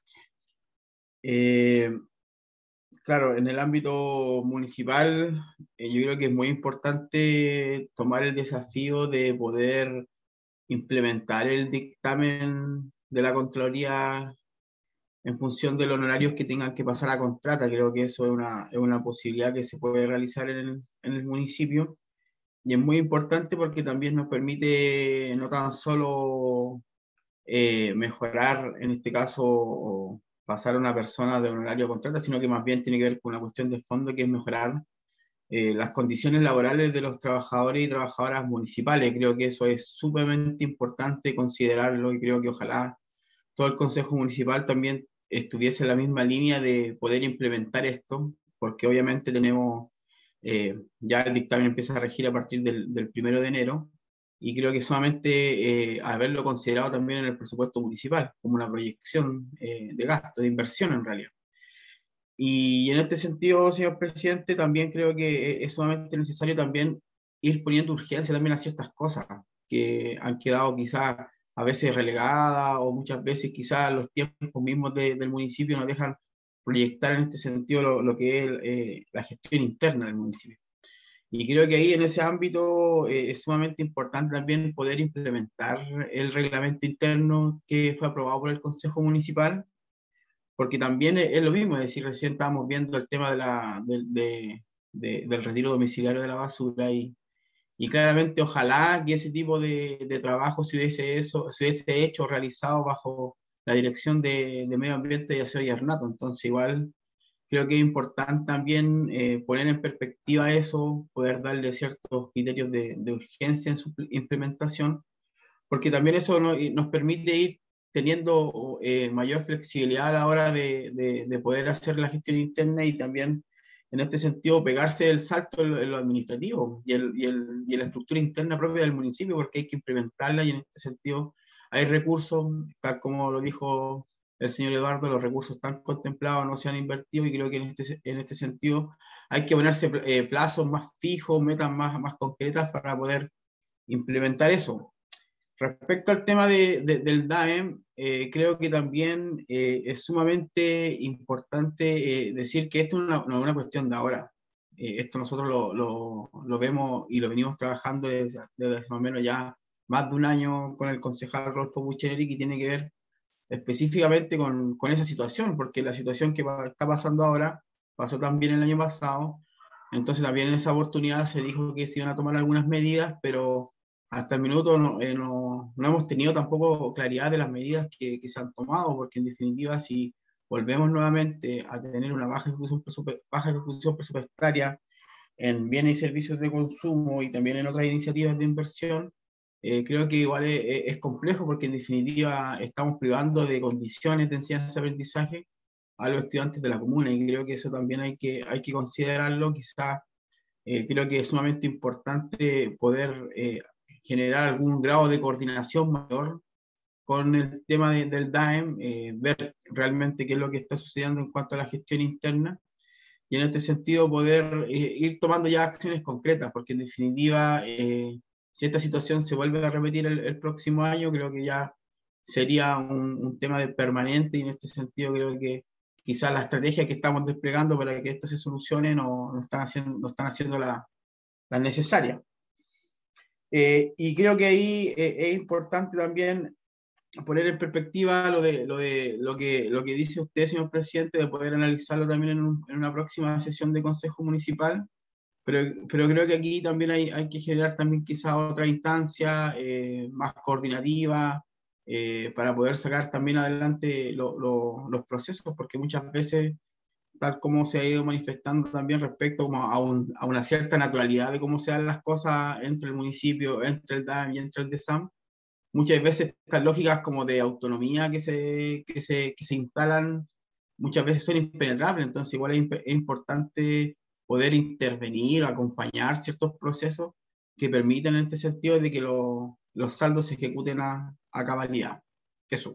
claro, en el ámbito municipal, yo creo que es muy importante tomar el desafío de poder implementar el dictamen de la Contraloría en función de los honorarios que tengan que pasar a contrata. Creo que eso es una posibilidad que se puede realizar en el municipio. Y es muy importante porque también nos permite no tan solo mejorar, en este caso, o pasar a una persona de honorario a contrata, sino que más bien tiene que ver con una cuestión de fondo, que es mejorar las condiciones laborales de los trabajadores y trabajadoras municipales. Creo que eso es sumamente importante considerarlo y creo que ojalá todo el Consejo Municipal también estuviese en la misma línea de poder implementar esto, porque obviamente tenemos, ya el dictamen empieza a regir a partir del 1 de enero, y creo que solamente haberlo considerado también en el presupuesto municipal, como una proyección de gasto, de inversión en realidad. Y en este sentido, señor presidente, también creo que es sumamente necesario también ir poniendo urgencia también a ciertas cosas que han quedado quizás a veces relegadas o muchas veces quizás los tiempos mismos del municipio nos dejan proyectar en este sentido lo que es la gestión interna del municipio. Y creo que ahí en ese ámbito es sumamente importante también poder implementar el reglamento interno que fue aprobado por el Consejo Municipal, porque también es lo mismo, es decir, recién estábamos viendo el tema del retiro domiciliario de la basura y claramente ojalá que ese tipo de trabajo se hubiese hecho, realizado bajo la dirección de Medio Ambiente y Aseo y Ornato. Entonces igual creo que es importante también poner en perspectiva eso, poder darle ciertos criterios de urgencia en su implementación, porque también eso nos permite ir teniendo mayor flexibilidad a la hora de poder hacer la gestión interna y también en este sentido pegarse el salto en lo administrativo y en la estructura interna propia del municipio, porque hay que implementarla y en este sentido hay recursos, tal como lo dijo el señor Eduardo, los recursos están contemplados, no se han invertido y creo que en este sentido hay que ponerse plazos más fijos, metas más concretas para poder implementar eso. Respecto al tema del DAEM, creo que también es sumamente importante decir que esto no es una cuestión de ahora. Esto nosotros lo vemos y lo venimos trabajando desde más o menos ya más de un año con el concejal Rodolfo Bucheneri, que tiene que ver específicamente con esa situación, porque la situación que está pasando ahora pasó también el año pasado. Entonces también en esa oportunidad se dijo que se iban a tomar algunas medidas, pero hasta el minuto no hemos tenido tampoco claridad de las medidas que se han tomado, porque en definitiva si volvemos nuevamente a tener una baja ejecución presupuestaria en bienes y servicios de consumo y también en otras iniciativas de inversión, creo que igual es complejo porque en definitiva estamos privando de condiciones de enseñanza-aprendizaje a los estudiantes de la comuna y creo que eso también hay que considerarlo. Quizás creo que es sumamente importante poder generar algún grado de coordinación mayor con el tema del DAEM, ver realmente qué es lo que está sucediendo en cuanto a la gestión interna y en este sentido poder ir tomando ya acciones concretas, porque en definitiva, si esta situación se vuelve a repetir el próximo año, creo que ya sería un tema de permanente y en este sentido creo que quizás la estrategia que estamos desplegando para que esto se solucione no están haciendo la necesaria. Y creo que ahí es importante también poner en perspectiva lo que dice usted, señor presidente, de poder analizarlo también en una próxima sesión de Consejo Municipal, pero creo que aquí también hay que generar también quizá otra instancia más coordinativa para poder sacar también adelante los procesos, porque muchas veces, tal como se ha ido manifestando también respecto como a una cierta naturalidad de cómo se dan las cosas entre el municipio, entre el DAM y entre el DESAM, muchas veces estas lógicas como de autonomía que se instalan, muchas veces son impenetrables, entonces igual es importante poder intervenir, acompañar ciertos procesos que permitan en este sentido de que los saldos se ejecuten a cabalidad. Eso.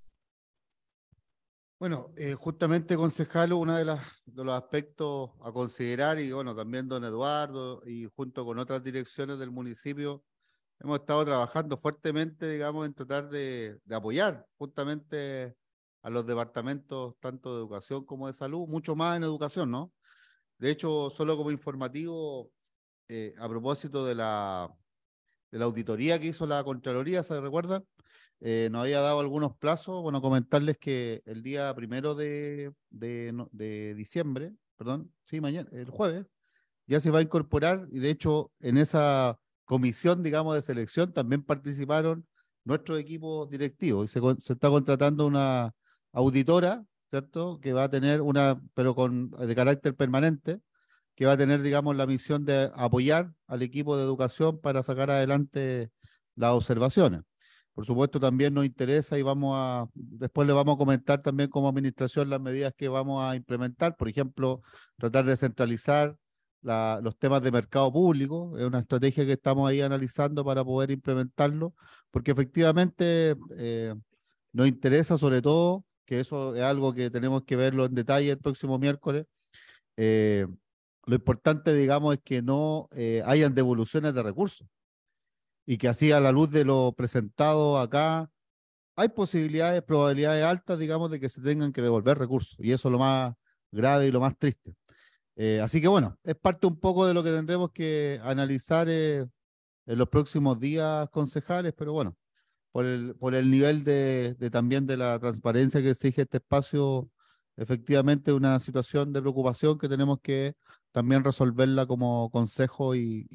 Bueno, justamente, concejal, uno de los aspectos a considerar, y bueno, también don Eduardo, y junto con otras direcciones del municipio, hemos estado trabajando fuertemente, digamos, en tratar de apoyar justamente a los departamentos tanto de educación como de salud, mucho más en educación, ¿no? De hecho, solo como informativo, a propósito de la auditoría que hizo la Contraloría, ¿se recuerdan? Nos había dado algunos plazos. Bueno, comentarles que el día 1 de diciembre, perdón, sí, mañana, el jueves, ya se va a incorporar, y de hecho en esa comisión, digamos, de selección también participaron nuestros equipos directivos, y se está contratando una auditora, ¿cierto? Que va a tener pero de carácter permanente, que va a tener, digamos, la misión de apoyar al equipo de educación para sacar adelante las observaciones. Por supuesto, también nos interesa y después le vamos a comentar también como administración las medidas que vamos a implementar. Por ejemplo, tratar de centralizar los temas de mercado público. Es una estrategia que estamos ahí analizando para poder implementarlo, porque efectivamente nos interesa sobre todo, que eso es algo que tenemos que verlo en detalle el próximo miércoles. eh, lo importante, digamos, es que no hayan devoluciones de recursos y que así a la luz de lo presentado acá, hay posibilidades, probabilidades altas, digamos, de que se tengan que devolver recursos y eso es lo más grave y lo más triste. Así que bueno, es parte un poco de lo que tendremos que analizar en los próximos días, concejales, pero bueno, por el nivel también de la transparencia que exige este espacio, efectivamente una situación de preocupación que tenemos que también resolverla como consejo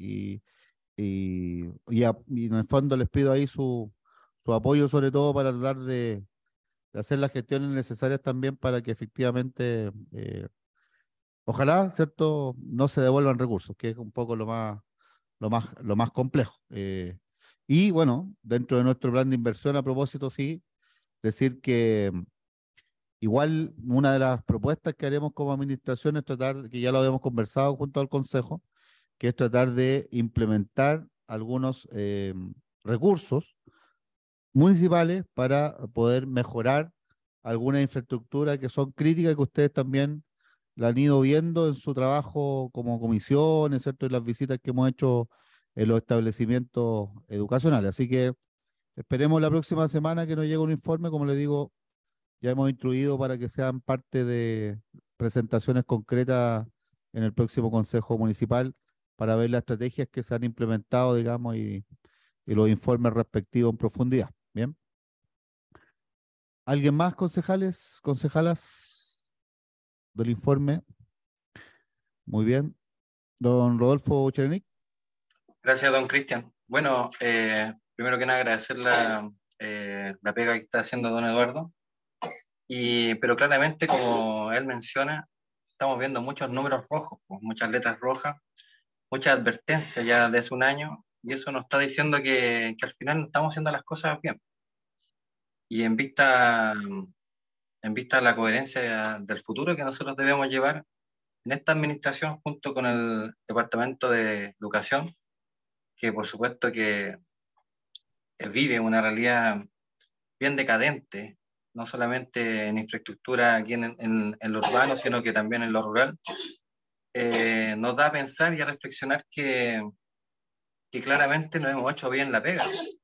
y en el fondo les pido ahí su apoyo sobre todo para tratar de hacer las gestiones necesarias también para que efectivamente, ojalá, ¿cierto?, no se devuelvan recursos, que es un poco lo más complejo. Y bueno, dentro de nuestro plan de inversión, a propósito, sí, decir que igual una de las propuestas que haremos como administración es tratar, que ya lo habíamos conversado junto al Consejo, que es tratar de implementar algunos recursos municipales para poder mejorar algunas infraestructuras que son críticas, que ustedes también la han ido viendo en su trabajo como comisiones, ¿cierto? Y las visitas que hemos hecho en los establecimientos educacionales. Así que esperemos la próxima semana que nos llegue un informe, como les digo, ya hemos instruido para que sean parte de presentaciones concretas en el próximo Consejo Municipal para ver las estrategias que se han implementado, digamos, y los informes respectivos en profundidad. Bien. ¿Alguien más, concejales, concejalas del informe? Muy bien. Don Rodolfo Cherenic. Gracias, don Cristian. Bueno, primero que nada agradecer la pega que está haciendo don Eduardo. Pero claramente, como él menciona, estamos viendo muchos números rojos, pues, muchas letras rojas, muchas advertencias ya de hace un año, y eso nos está diciendo que al final no estamos haciendo las cosas bien. Y en vista a la coherencia del futuro que nosotros debemos llevar en esta administración junto con el Departamento de Educación, que por supuesto que vive una realidad bien decadente, no solamente en infraestructura aquí en lo urbano, sino que también en lo rural, nos da a pensar y a reflexionar que claramente no hemos hecho bien la pega.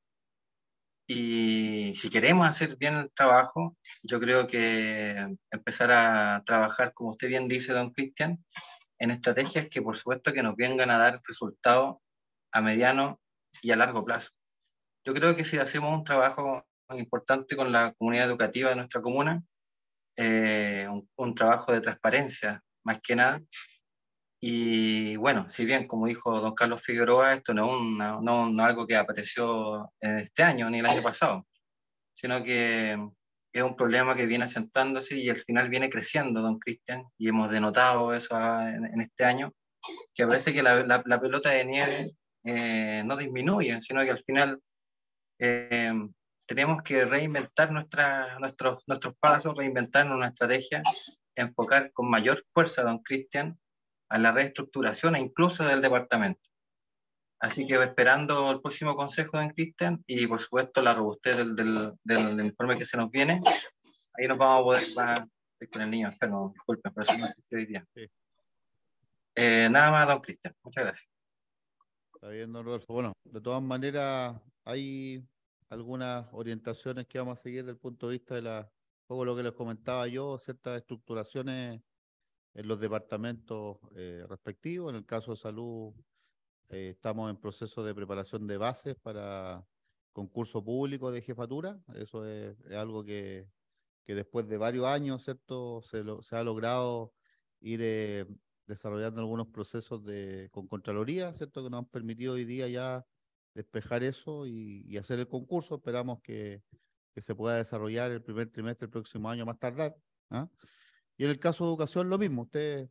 Y si queremos hacer bien el trabajo, yo creo que empezar a trabajar, como usted bien dice, don Cristian, en estrategias que por supuesto que nos vengan a dar resultados a mediano y a largo plazo. Yo creo que si hacemos un trabajo importante con la comunidad educativa de nuestra comuna, un trabajo de transparencia más que nada, y bueno, si bien como dijo don Carlos Figueroa, esto no algo que apareció en este año ni el año pasado, sino que es un problema que viene acentuándose y al final viene creciendo, don Cristian, y hemos denotado eso en este año, que parece que la pelota de nieve no disminuye, sino que al final eh, tenemos que reinventar nuestros pasos, reinventarnos una estrategia, enfocar con mayor fuerza, don Cristian, a la reestructuración e incluso del departamento. Así que esperando el próximo consejo, don Cristian, y por supuesto la robustez del informe que se nos viene, ahí nos vamos a poder con el niño enfermo, disculpen, pero eso no existe hoy día. Sí. Nada más, don Cristian. Muchas gracias. Está bien, don Rodolfo. Bueno, de todas maneras, hay algunas orientaciones que vamos a seguir desde el punto de vista un poco lo que les comentaba yo, ciertas estructuraciones en los departamentos respectivos. En el caso de salud, estamos en proceso de preparación de bases para concurso público de jefatura. Eso es algo que después de varios años, ¿cierto?, se ha logrado ir desarrollando algunos procesos con Contraloría, ¿cierto?, que nos han permitido hoy día ya despejar eso y hacer el concurso. Esperamos que se pueda desarrollar el primer trimestre del próximo año más tardar, ¿ah? Y en el caso de educación, lo mismo. Ustedes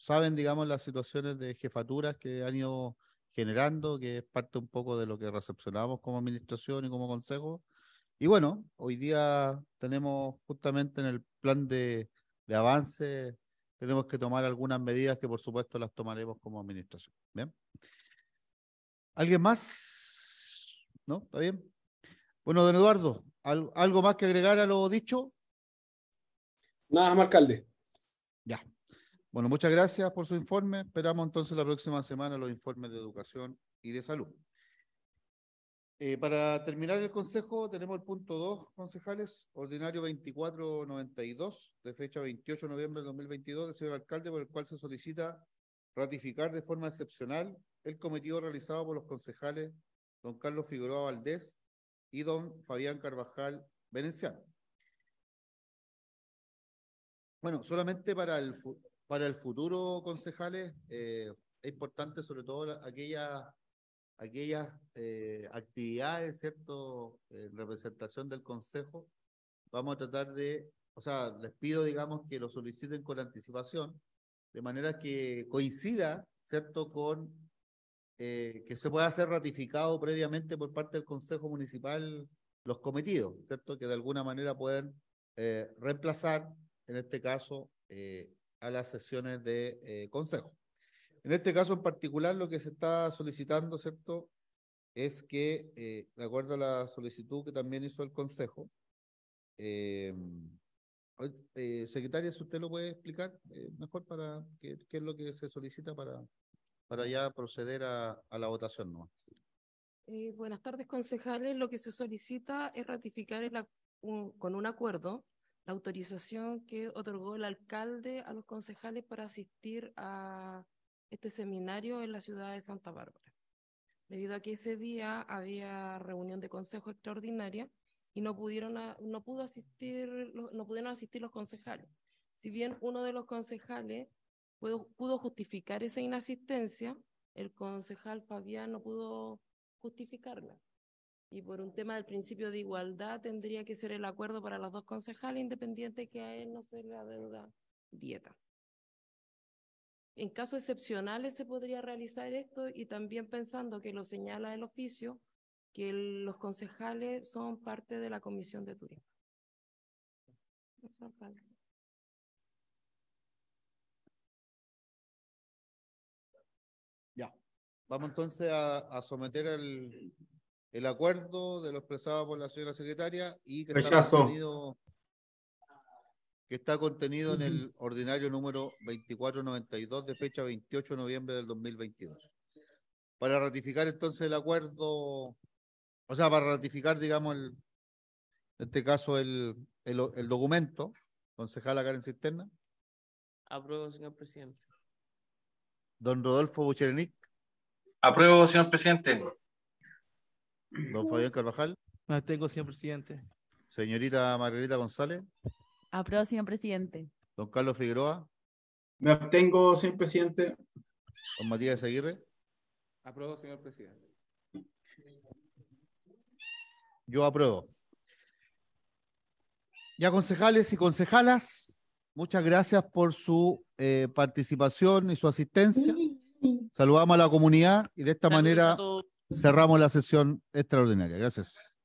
saben, digamos, las situaciones de jefaturas que han ido generando, que es parte un poco de lo que recepcionamos como administración y como consejo. Y bueno, hoy día tenemos justamente en el plan de avance, tenemos que tomar algunas medidas que por supuesto las tomaremos como administración. ¿Bien? ¿Alguien más? ¿No? ¿Está bien? Bueno, don Eduardo, ¿algo más que agregar a lo dicho? Nada más, alcalde. Ya. Bueno, muchas gracias por su informe. Esperamos entonces la próxima semana los informes de educación y de salud. Para terminar el consejo, tenemos el punto 2, concejales, ordinario 2492, de fecha 28 de noviembre del 2022, del señor alcalde, por el cual se solicita ratificar de forma excepcional el cometido realizado por los concejales don Carlos Figueroa Valdés y don Fabián Carvajal Veneciano. Bueno, solamente para el futuro, concejales, es importante sobre todo aquellas actividades, ¿cierto?, en representación del Consejo, vamos a tratar de, o sea, les pido, digamos, que lo soliciten con anticipación, de manera que coincida, ¿cierto?, con que se pueda ser ratificado previamente por parte del Consejo Municipal los cometidos, ¿cierto?, que de alguna manera pueden reemplazar, en este caso, a las sesiones de Consejo. En este caso en particular, lo que se está solicitando, ¿cierto?, es que, de acuerdo a la solicitud que también hizo el Consejo, secretaria, si usted lo puede explicar mejor para qué es lo que se solicita para ya proceder a la votación, ¿no? Buenas tardes, concejales. Lo que se solicita es ratificar con un acuerdo la autorización que otorgó el alcalde a los concejales para asistir a este seminario en la ciudad de Santa Bárbara, debido a que ese día había reunión de consejo extraordinaria y no pudieron asistir los concejales. Si bien uno de los concejales pudo justificar esa inasistencia, el concejal Fabián no pudo justificarla. Y por un tema del principio de igualdad tendría que ser el acuerdo para los dos concejales, independiente que a él no se le adeuda dieta. En casos excepcionales se podría realizar esto, y también pensando que lo señala el oficio, que los concejales son parte de la Comisión de Turismo. Eso, alcalde. Ya. Vamos entonces a someter el acuerdo de lo expresado por la señora secretaria y que está contenido en el ordinario número 2492 de fecha 28 de noviembre del 2022. Para ratificar entonces el acuerdo, o sea, para ratificar, digamos, en este caso el documento, concejala Karen Cisterna. Apruebo, señor presidente. Don Rodolfo Bucherenic. Apruebo, señor presidente. Don Fabián Carvajal. Me abstengo, señor presidente. Señorita Margarita González. Apruebo, señor presidente. Don Carlos Figueroa. Me abstengo, señor presidente. Don Matías Aguirre. Apruebo, señor presidente. Yo apruebo. Ya, concejales y concejalas, muchas gracias por su participación y su asistencia. Saludamos a la comunidad y de esta manera cerramos la sesión extraordinaria. Gracias.